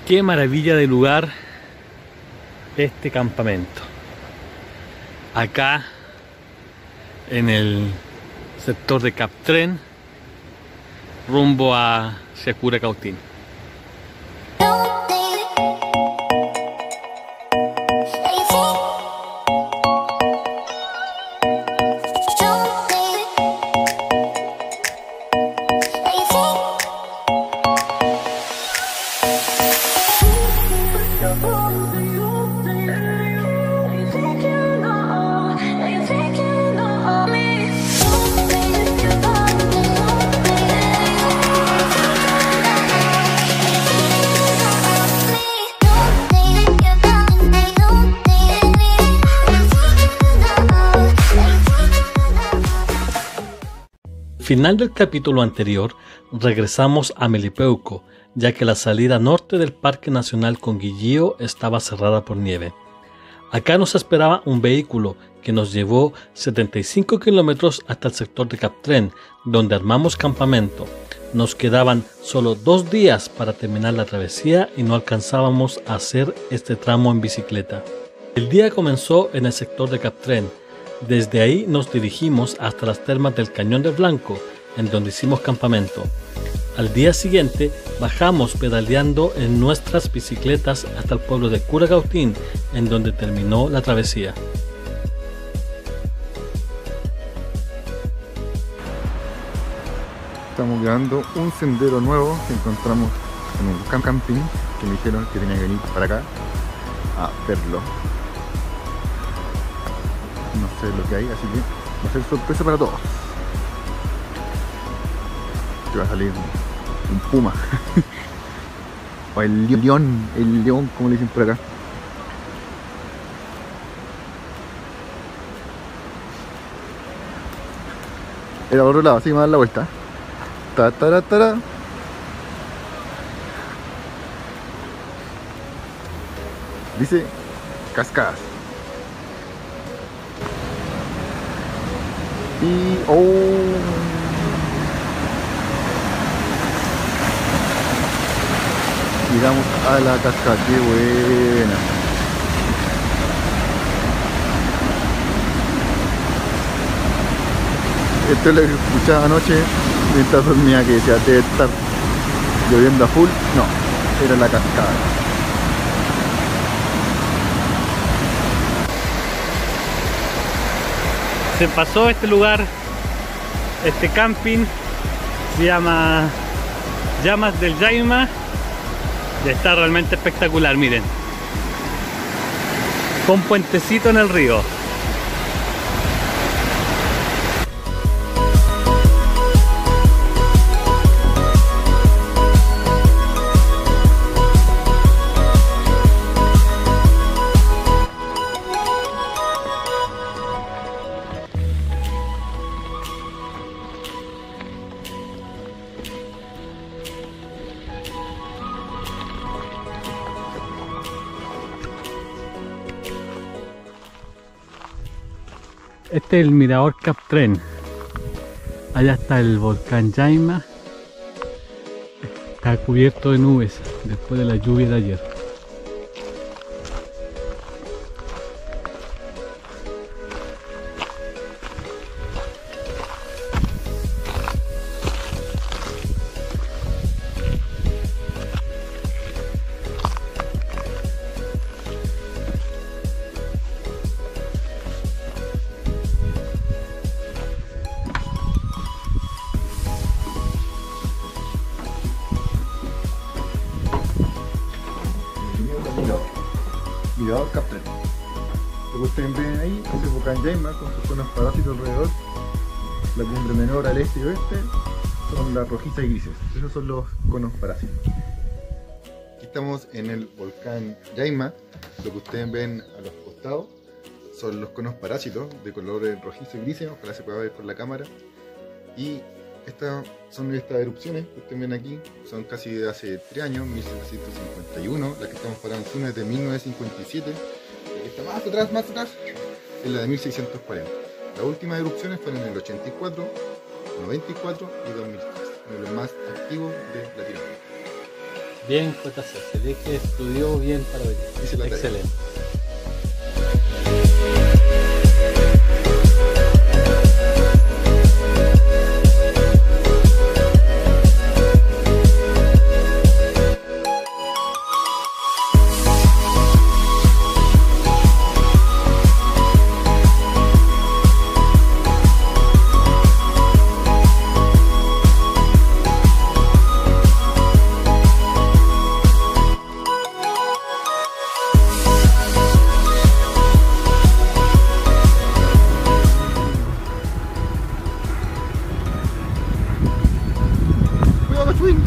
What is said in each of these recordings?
Qué maravilla de lugar este campamento. Acá en el sector de Cap Tren, rumbo hacia Curacautín. Al final del capítulo anterior, regresamos a Melipeuco, ya que la salida norte del Parque Nacional Conguillío estaba cerrada por nieve. Acá nos esperaba un vehículo que nos llevó 75 kilómetros hasta el sector de Cap Tren, donde armamos campamento. Nos quedaban solo 2 días para terminar la travesía y no alcanzábamos a hacer este tramo en bicicleta. El día comenzó en el sector de Cap Tren. Desde ahí nos dirigimos hasta las termas del Cañón del Blanco, en donde hicimos campamento. Al día siguiente bajamos pedaleando en nuestras bicicletas hasta el pueblo de Curacautín, en donde terminó la travesía. Estamos grabando un sendero nuevo que encontramos en un camping, que me dijeron que tenía que venir para acá a verlo. No sé lo que hay, así que va a ser sorpresa para todos. Que va a salir un puma o el león como le dicen por acá. Era por otro lado, así que me va a dar la vuelta. Ta. Dice cascadas. Y llegamos a la cascada, qué buena. Esto es lo que escuchaba anoche mientras dormía, que decía debe estar lloviendo a full. No, era la cascada. Se pasó este lugar, este camping, se llama Llamas del Jaima y está realmente espectacular, miren. Con puentecito en el río. Este es el mirador Cap Tren. Allá está el volcán Jaima. Está cubierto de nubes después de la lluvia de ayer. Mirador Cap Tren. Lo que ustedes ven ahí es el volcán Jaima con sus zonas parásitos alrededor. La cumbre menor al este y oeste son las rojizas y grises. Esos son los conos parásitos. Aquí estamos en el volcán Jaima. Lo que ustedes ven a los costados son los conos parásitos de colores rojizo y grises. Ojalá se pueda ver por la cámara. Y estas son estas erupciones que ustedes ven aquí, son casi de hace 3 años, 1751, la que estamos parando encima es de 1957, la que está más atrás, es la de 1640. Las últimas erupciones fueron en el 84, 94 y 2003, uno de los más activos de Latinoamérica. Bien, JC, se ve que estudió bien para venir. Hice la tarea. Excelente. ¡Cuidado, Chuin!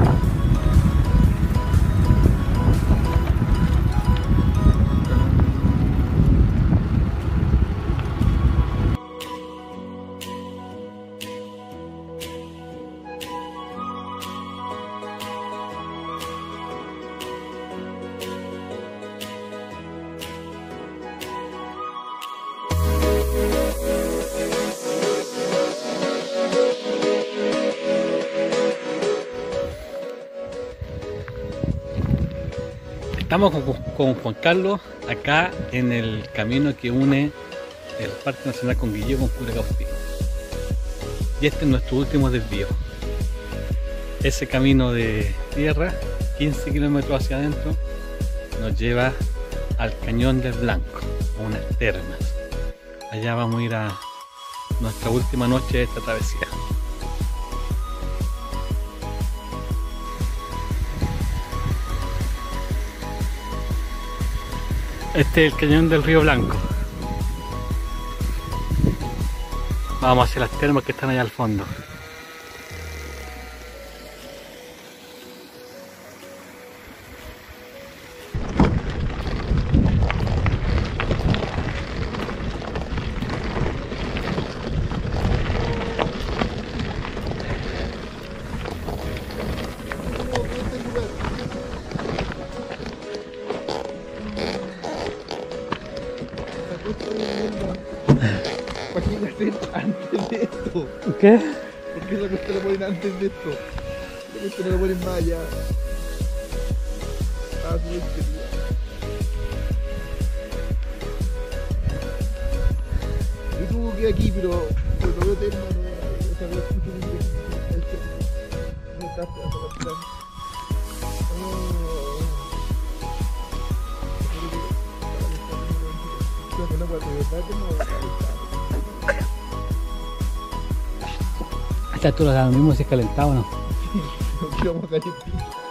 Estamos con Juan Carlos acá en el camino que une el Parque Nacional con Quillío con Curacautí. Y este es nuestro último desvío. Ese camino de tierra, 15 kilómetros hacia adentro, nos lleva al Cañón del Blanco, a unas termas. Allá vamos a ir a nuestra última noche de esta travesía. Este es el cañón del Río Blanco. Vamos hacia las termas que están allá al fondo. ¿Para qué hacer antes de esto? ¿Qué? ¿Por qué esa cuestión la ponen antes de esto? La cuestión no la ponen más allá. Ah, sí, es que yo tuve que ir aquí, pero no veo tema, no, o sea, no escucho muy bien. No está hasta la plan. No puedo A esta altura da lo mismo si es calentado o no. no quiero más calentito.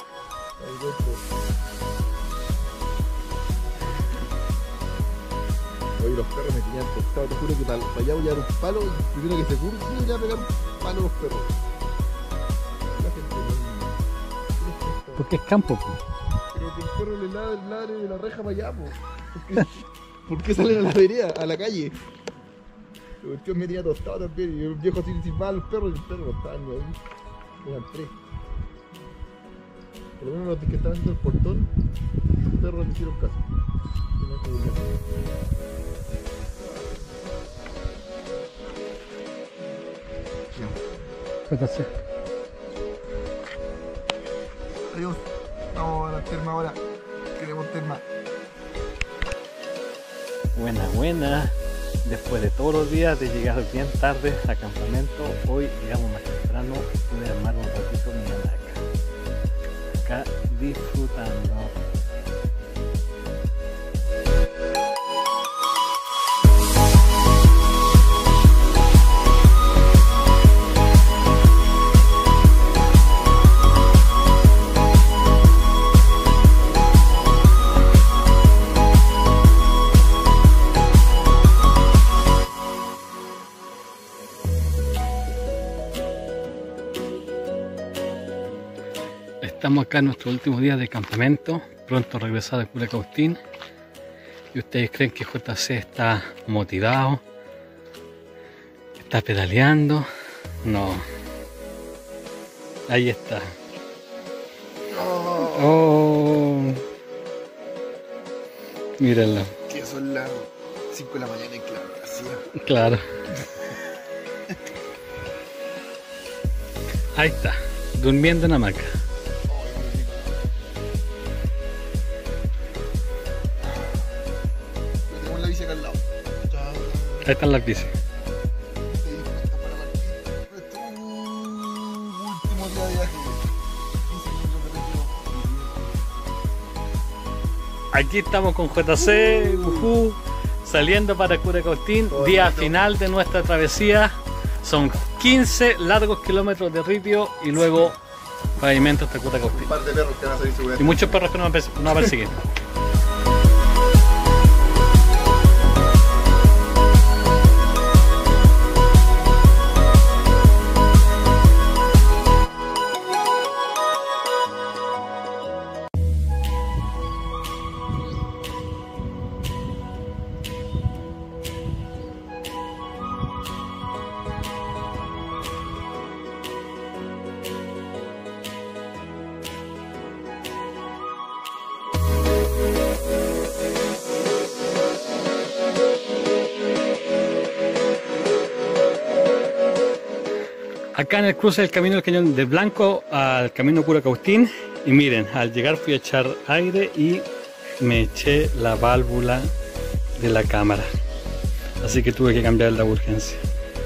Oye, los perros me tenían tostado, te juro que para allá voy a dar un palo y primero que se curse voy a pegar un palo a los perros. La gente no. Porque es campo, pues. Pero que el perro le ladre de la reja para allá, po. ¿Por qué salen a la vereda, a la calle? La cuestión me tenía tostado también y el viejo así silbaba a los perros y los perros no estaban ni ahí. Eran tres. Por lo menos los que estaban haciendo el portón, los perros le hicieron caso. Tenían que volver. Entonces, Adiós. Vamos a la terma ahora. Queremos terma. buena. Después de todos los días de llegar bien tarde a campamento, hoy llegamos más temprano y pude armar un ratito mi hamaca. Acá disfrutando. Estamos acá en nuestros últimos días de campamento, pronto a regresar a Curacautín. ¿Y ustedes creen que JC está motivado? ¿Está pedaleando? No. Ahí está. Oh. Mírenlo. Que son las 5 de la mañana y claro, así. Claro. Ahí está, durmiendo en hamaca. Ahí están las bicis. Último día de viaje. 15 minutos de retiro. Aquí estamos con JC, saliendo para Curacautín, día final de nuestra travesía. Son 15 largos kilómetros de ripio y luego pavimento hasta Curacautín. Un par de perros que van a salir seguramente. Y muchos perros que nos van a perseguir. Acá en el cruce del camino del Cañón del Blanco al camino Curacautín, y miren, al llegar fui a echar aire y me eché la válvula de la cámara, así que tuve que cambiar la urgencia.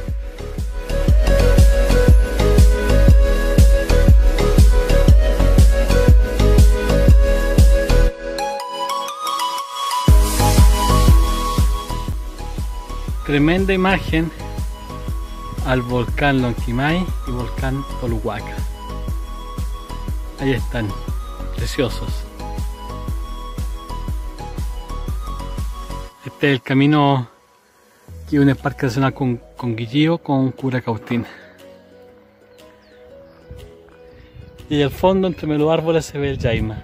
Tremenda imagen al volcán Lonquimay y volcán Poluhuaca. Ahí están, preciosos. Este es el camino que une el Parque Nacional con Quillío con Curacautín. Y al fondo, entre los árboles, se ve el Yaima.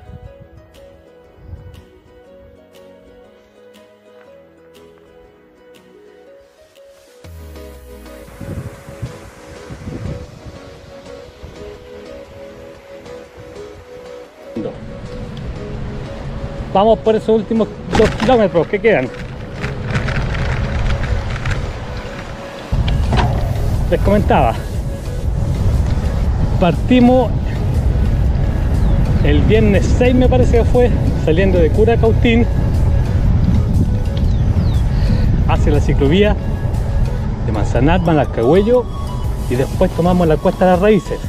Vamos por esos últimos 2 kilómetros que quedan. Les comentaba, partimos el viernes 6, me parece que fue, saliendo de Curacautín hacia la ciclovía de Manzanat, Alcahuello, y después tomamos la Cuesta de las Raíces.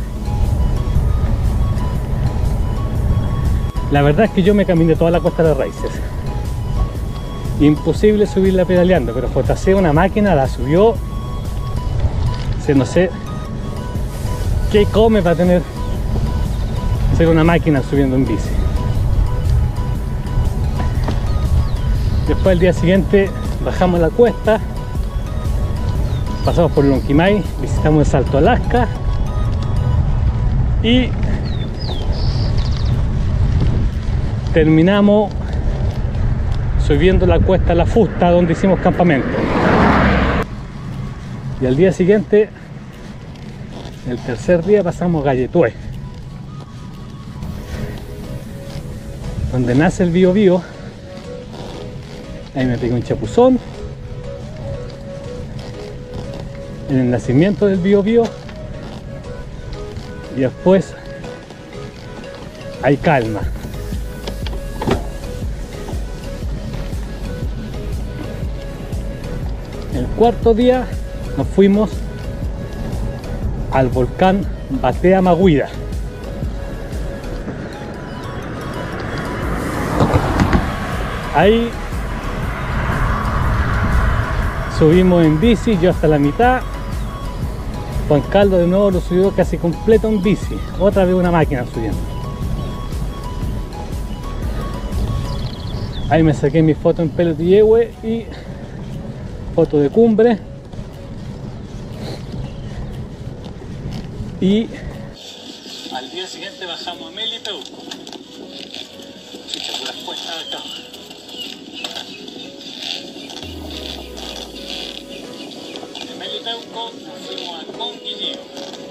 La verdad es que yo me caminé toda la Cuesta de las Raíces. Imposible subirla pedaleando, pero JC, una máquina, la subió. No sé qué come para tener ser una máquina subiendo en bici. Después, el día siguiente, bajamos la cuesta, pasamos por Lonquimay, visitamos el Salto Alaska y terminamos subiendo la cuesta La Fusta, donde hicimos campamento. Y al día siguiente, el tercer día, pasamos Galletué, donde nace el Biobío. Ahí me pegué un chapuzón en el nacimiento del Biobío, y después hay calma. El cuarto día nos fuimos al volcán Batea Maguida. Ahí subimos en bici, yo hasta la mitad. Juan Carlos de nuevo lo subió casi completo en bici. Otra vez una máquina subiendo. Ahí me saqué mi foto en pelo de yehue y foto de cumbre. Y al día siguiente bajamos a Melipeuco. Chucha, por las cuestas de acá. De Melipeuco nos fuimos a Conquillío.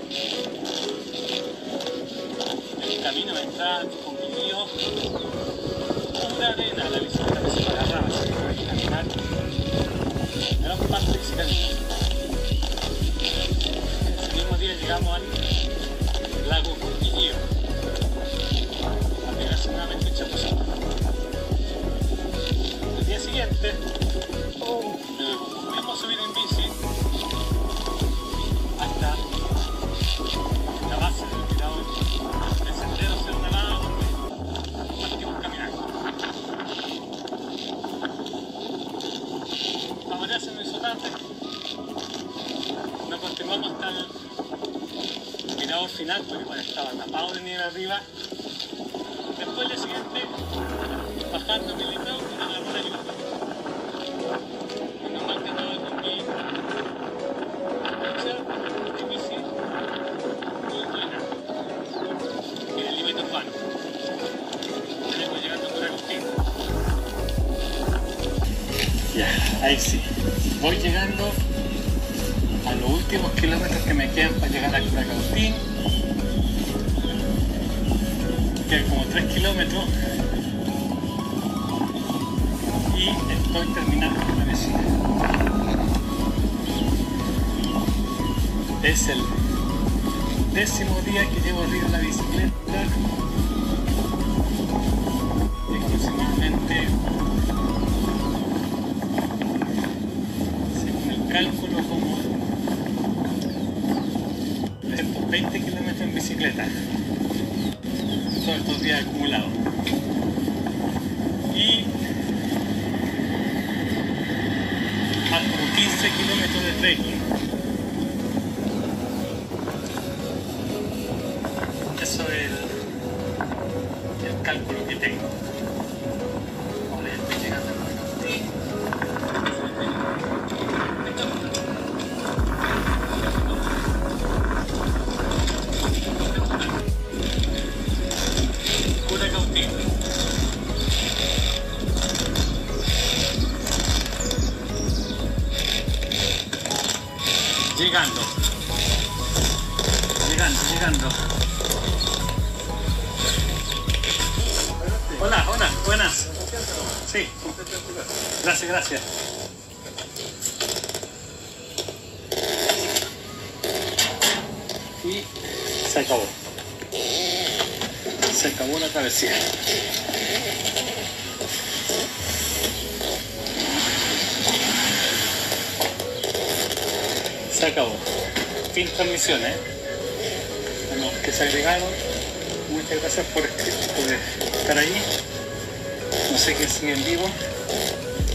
El camino de entrada a Conquillío, pura arena, la bicicleta se agarraba, se iba a caminar. Gran parte de bicicleta. Ese mismo día llegamos al lago Conquillío, aproximadamente Chapuzón. El día siguiente volvimos a subir en siguiente, bajando mi listado, me agarró la lluvia. Menos mal que andaba con mi bici muy buena. Y el límite urbano. Tenemos llegando por Agustín. Ya, ahí sí. Voy llegando a los últimos kilómetros que me quedan para llegar a Curacautín. Quedan como 3 kilómetros. Y estoy terminando con la vecina. Es el 10º día que llevo arriba en la bicicleta. Y aproximadamente, según el cálculo, como 320 kilómetros en bicicleta. Todos estos días acumulados. Y más como 15 kilómetros de trekking. Eso es el cálculo que tengo. Ahora ya estoy llegando a Curacautín. Curacautín. Llegando. Hola, buenas. Sí, gracias. Y se acabó. Se acabó la travesía. Se acabó. Fin transmisión, a los que se agregaron, muchas gracias por estar ahí. No sé quién sigue en vivo.